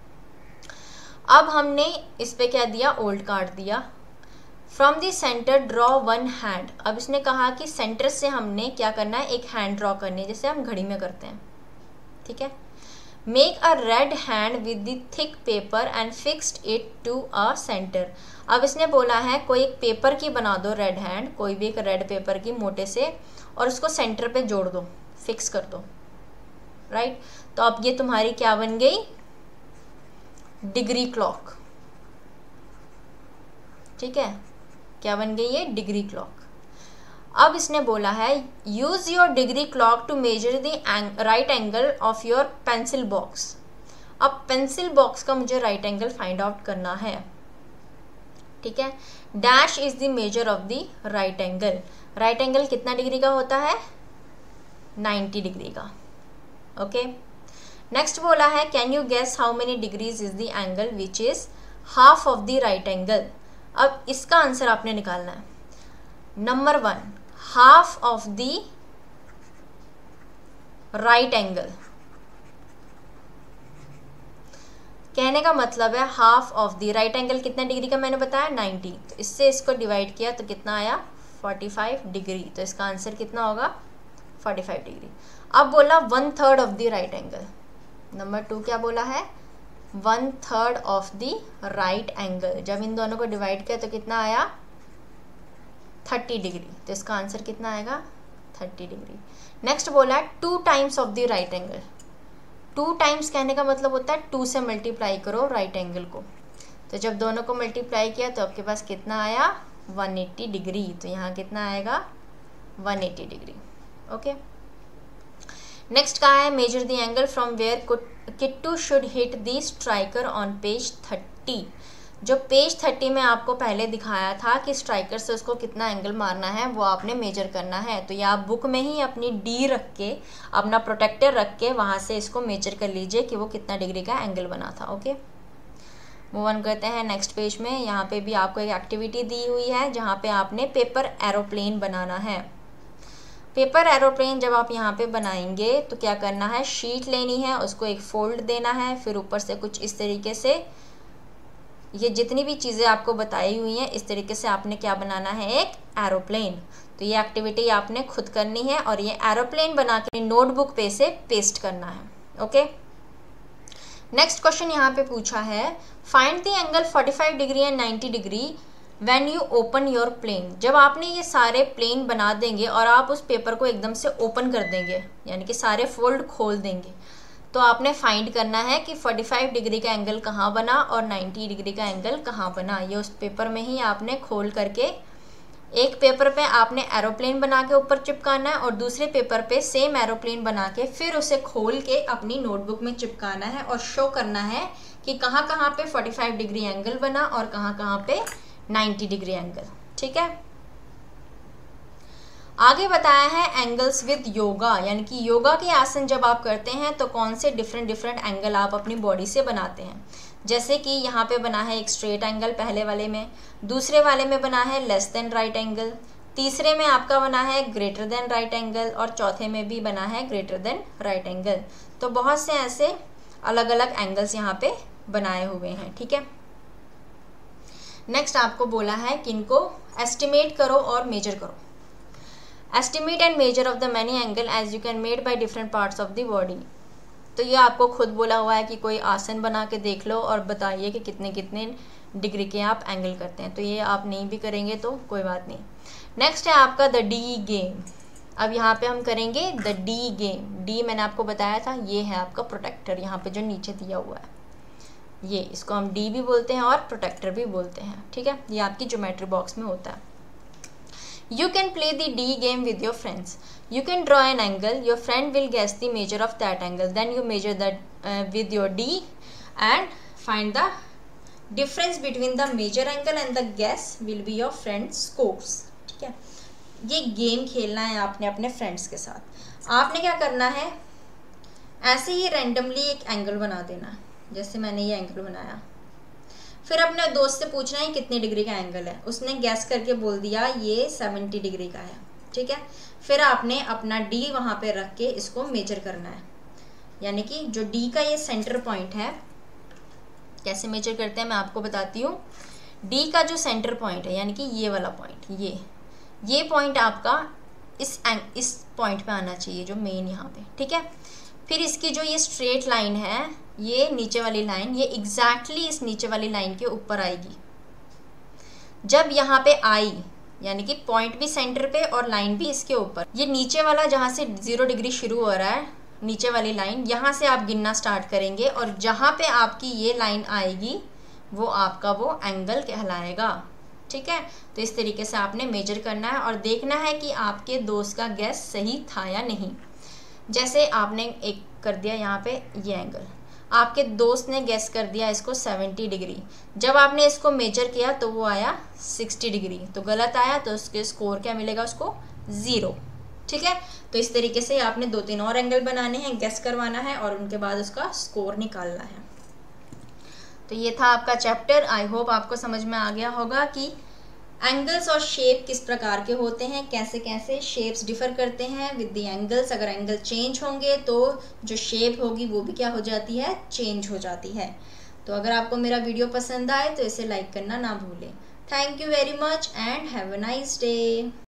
अब हमने इस पे क्या दिया, ओल्ड कार्ड दिया। From the centre draw 1 hand. अब इसने कहा कि सेंटर से हमने क्या करना है, एक हैंड ड्रॉ करनी है, जैसे हम घड़ी में करते हैं। ठीक है, make a red hand with the thick paper and fixed it to a centre. अब इसने बोला है कोई एक पेपर की बना दो रेड हैंड, कोई भी एक रेड पेपर की मोटे से, और उसको सेंटर पे जोड़ दो, फिक्स कर दो। राइट। तो अब ये तुम्हारी क्या बन गई, डिग्री क्लॉक, ठीक है, क्या बन गई ये, डिग्री क्लॉक। अब इसने बोला है use your degree clock to measure the right angle of your pencil box. अब पेंसिल बॉक्स का मुझे राइट एंगल फाइंड आउट करना है, ठीक है। Dash is the measure of the right angle. Right angle कितना डिग्री का होता है, 90 डिग्री का, ओके। नेक्स्ट बोला है can you guess how many degrees is the angle which is half of the right angle. अब इसका आंसर आपने निकालना है। Number 1, half of the right angle, कहने का मतलब है half of the right angle कितने डिग्री का मैंने बताया, 90। तो इससे इसको डिवाइड किया तो कितना आया, 45 डिग्री। तो इसका आंसर कितना होगा, 45 डिग्री। अब बोला 1/3 of the right angle. Number 2 क्या बोला है, 1/3 ऑफ द राइट एंगल। जब इन दोनों को डिवाइड किया तो कितना आया, 30 डिग्री। तो इसका आंसर कितना आएगा, 30 डिग्री। नेक्स्ट बोला है 2 times of the right angle. 2 times कहने का मतलब होता है 2 से मल्टीप्लाई करो राइट एंगल को। तो जब दोनों को मल्टीप्लाई किया तो आपके पास कितना आया, 180 डिग्री। तो यहाँ कितना आएगा, 180 डिग्री, ओके। नेक्स्ट कहा है measure the angle from where Kittu should hit the striker on page 30। जो पेज 30 में आपको पहले दिखाया था कि स्ट्राइकर से उसको कितना एंगल मारना है, वो आपने मेजर करना है। तो ये आप बुक में ही अपनी डी रख के, अपना प्रोटेक्टर रख के वहाँ से इसको मेजर कर लीजिए कि वो कितना डिग्री का एंगल बना था, ओके। मूव ऑन करते हैं नेक्स्ट पेज में। यहाँ पे भी आपको एक एक्टिविटी दी हुई है जहाँ पे आपने पेपर एरोप्लेन बनाना है। पेपर एरोप्लेन जब आप यहाँ पे बनाएंगे तो क्या करना है, शीट लेनी है, उसको एक फोल्ड देना है, फिर ऊपर से कुछ इस तरीके से ये जितनी भी चीज़ें आपको बताई हुई हैं इस तरीके से आपने क्या बनाना है, एक एरोप्लेन। तो ये एक्टिविटी आपने खुद करनी है और ये एरोप्लेन बना के नोटबुक पे से पेस्ट करना है, ओके। नेक्स्ट क्वेश्चन यहाँ पे पूछा है find the angle 45 degree and 90 degree when you open your plane. जब आपने ये सारे प्लेन बना देंगे और आप उस पेपर को एकदम से ओपन कर देंगे, यानी कि सारे फोल्ड खोल देंगे, तो आपने फाइंड करना है कि 45 डिग्री का एंगल कहाँ बना और 90 डिग्री का एंगल कहाँ बना। ये उस पेपर में ही आपने खोल करके, एक पेपर पे आपने एरोप्लेन बना के ऊपर चिपकाना है और दूसरे पेपर पे सेम एरोप्लेन बना के फिर उसे खोल के अपनी नोटबुक में चिपकाना है और शो करना है कि कहाँ कहाँ पे 45 डिग्री एंगल बना और कहाँ कहाँ पे 90 डिग्री एंगल, ठीक है। आगे बताया है एंगल्स विद योगा, यानी कि योगा के आसन जब आप करते हैं तो कौन से डिफरेंट एंगल आप अपनी बॉडी से बनाते हैं। जैसे कि यहाँ पे बना है एक स्ट्रेट एंगल पहले वाले में, दूसरे वाले में बना है लेस देन राइट एंगल, तीसरे में आपका बना है ग्रेटर देन राइट एंगल और चौथे में भी बना है ग्रेटर देन राइट एंगल। तो बहुत से ऐसे अलग अलग एंगल्स यहाँ पे बनाए हुए हैं, ठीक है। नेक्स्ट आपको बोला है कि इनको एस्टिमेट करो और मेजर करो। Estimate and measure of the many angle as you can made by different parts of the body. तो ये आपको खुद बोला हुआ है कि कोई आसन बना के देख लो और बताइए कि कितने कितने डिग्री के आप एंगल करते हैं। तो ये आप नहीं भी करेंगे तो कोई बात नहीं। नेक्स्ट है आपका द डी गेम। अब यहाँ पे हम करेंगे द डी गेम। डी मैंने आपको बताया था, ये है आपका प्रोटेक्टर, यहाँ पे जो नीचे दिया हुआ है ये, इसको हम डी भी बोलते हैं और प्रोटेक्टर भी बोलते हैं, ठीक है। ये आपकी ज्योमेट्री बॉक्स में होता है। You can play the D game with your friends. You can draw an angle. Your friend will guess the measure of that angle. Then you measure that with your D and find the difference between the measure angle and the guess will be your friend's scores. ठीक है, ये game खेलना है आपने अपने friends के साथ। आपने क्या करना है, ऐसे ही रैंडमली एक एंगल बना देना, जैसे मैंने ये एंगल बनाया। फिर अपने दोस्त से पूछना है कितने डिग्री का एंगल है, उसने गैस करके बोल दिया ये 70 डिग्री का है, ठीक है। फिर आपने अपना डी वहाँ पे रख के इसको मेजर करना है, यानी कि जो डी का ये सेंटर पॉइंट है, कैसे मेजर करते हैं मैं आपको बताती हूँ। डी का जो सेंटर पॉइंट है, यानी कि ये वाला पॉइंट, ये पॉइंट आपका इस पॉइंट पे आना चाहिए, जो मेन यहाँ पे, ठीक है। फिर इसकी जो ये स्ट्रेट लाइन है, ये नीचे वाली लाइन, ये एग्जैक्टली इस नीचे वाली लाइन के ऊपर आएगी। जब यहाँ पे आई, यानी कि पॉइंट भी सेंटर पे और लाइन भी इसके ऊपर, ये नीचे वाला जहाँ से 0 डिग्री शुरू हो रहा है, नीचे वाली लाइन, यहाँ से आप गिनना स्टार्ट करेंगे और जहाँ पे आपकी ये लाइन आएगी वो आपका वो एंगल कहलाएगा। ठीक है, तो इस तरीके से आपने मेजर करना है और देखना है कि आपके दोस्त का गैस सही था या नहीं। जैसे आपने एक कर दिया यहाँ पे ये एंगल, आपके दोस्त ने गैस कर दिया इसको 70 डिग्री, जब आपने इसको मेजर किया तो वो आया 60 डिग्री, तो गलत आया, तो उसके स्कोर क्या मिलेगा उसको 0। ठीक है, तो इस तरीके से आपने 2-3 और एंगल बनाने हैं, गैस करवाना है और उनके बाद उसका स्कोर निकालना है। तो ये था आपका चैप्टर। आई होप आपको समझ में आ गया होगा कि एंगल्स और शेप किस प्रकार के होते हैं, कैसे कैसे शेप्स डिफर करते हैं विद द एंगल्स। अगर एंगल चेंज होंगे तो जो शेप होगी वो भी क्या हो जाती है, चेंज हो जाती है। तो अगर आपको मेरा वीडियो पसंद आए तो इसे लाइक करना ना भूलें। Thank you very much and have a nice day.